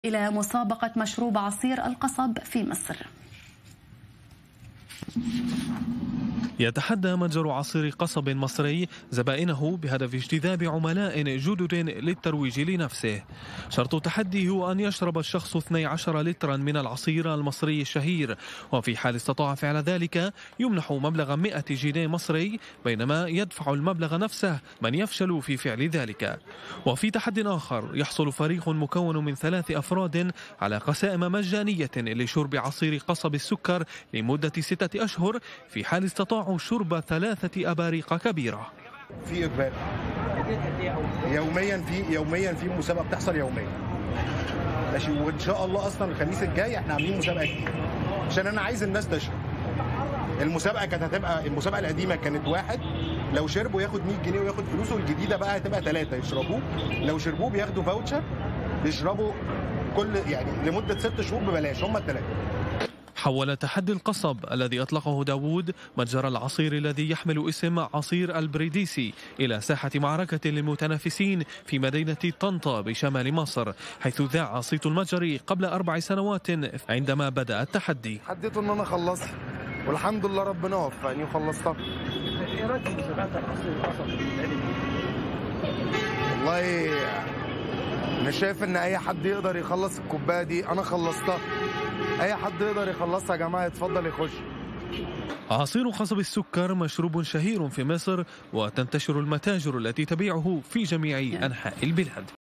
إلى مسابقة مشروب عصير القصب في مصر. يتحدى متجر عصير قصب مصري زبائنه بهدف اجتذاب عملاء جدد للترويج لنفسه. شرط التحدي هو أن يشرب الشخص 12 لترا من العصير المصري الشهير، وفي حال استطاع فعل ذلك يمنح مبلغ 100 جنيه مصري، بينما يدفع المبلغ نفسه من يفشل في فعل ذلك. وفي تحد آخر يحصل فريق مكون من 3 أفراد على قسائم مجانية لشرب عصير قصب السكر لمدة 6 أشهر في حال استطاعوا شرب 3 أباريق كبيرة. في إقبال يوميا في مسابقة بتحصل يوميا، ماشي. وإن شاء الله أصلا الخميس الجاي احنا عاملين مسابقة جديدة عشان أنا عايز الناس تشرب. المسابقة كانت هتبقى، المسابقة القديمة كانت 1 لو شربوا ياخد 100 جنيه وياخد فلوسه، الجديدة بقى هتبقى 3 يشربوه، لو شربوه بياخدوا فاوتشر بيشربوا لمدة 6 شهور ببلاش، هم ال3. حول تحدي القصب الذي أطلقه داوود متجر العصير الذي يحمل اسم عصير البريديسي إلى ساحة معركة للمتنافسين في مدينة طنطا بشمال مصر، حيث ذاع صيت المتجر قبل 4 سنوات عندما بدأ التحدي. حديت ان انا خلصت والحمد لله ربنا وفقني وخلصتها. ايه رايك في مسابقات العصير القصب؟ والله انا شايف ان اي حد يقدر يخلص الكوبايه دي، انا خلصتها. اي حد يقدر يخلصها يا جماعه، يتفضل يخش. عصير قصب السكر مشروب شهير في مصر، وتنتشر المتاجر التي تبيعه في جميع أنحاء البلاد.